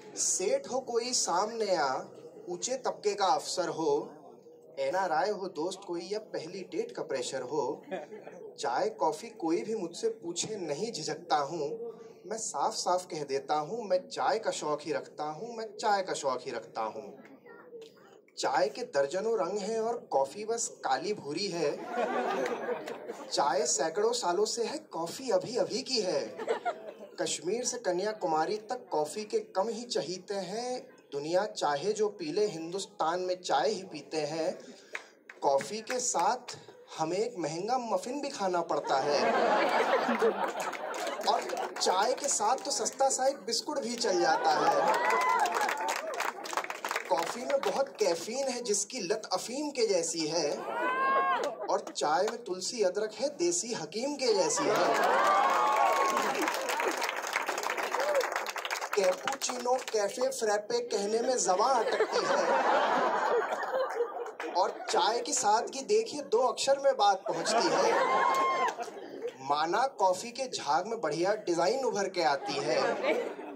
सेठ हो कोई सामने आ, ऊंचे तबके का अफसर हो, NRI हो दोस्त कोई या पहली डेट का प्रेशर हो, चाय कॉफी कोई भी मुझसे पूछे नहीं झिझकता हूँ। मैं साफ साफ कह देता हूँ, मैं चाय का शौक ही रखता हूँ, मैं चाय का शौक ही रखता हूँ। चाय के दर्जनों रंग हैं और कॉफी बस काली भूरी है। चाय सैकड़ों सालों से है, कॉफी अभी अभी की है। कश्मीर से कन्याकुमारी तक कॉफी के कम ही चहीते हैं। दुनिया चाहे जो पी ले, हिंदुस्तान में चाय ही पीते हैं। कॉफी के साथ हमें एक महंगा मफिन भी खाना पड़ता है और चाय के साथ तो सस्ता सा एक बिस्कुट भी चल जाता है। कॉफी में बहुत कैफीन है जिसकी लत अफीम के जैसी है और चाय में तुलसी अदरक है देसी हकीम के जैसी है। कैपुचिनो कैफे फ्रैपे कहने में ज़बां अटकती है और चाय की सादगी देखिए 2 अक्षर में बात पहुंचती है। माना कॉफी के झाग में बढ़िया डिजाइन उभर के आती है।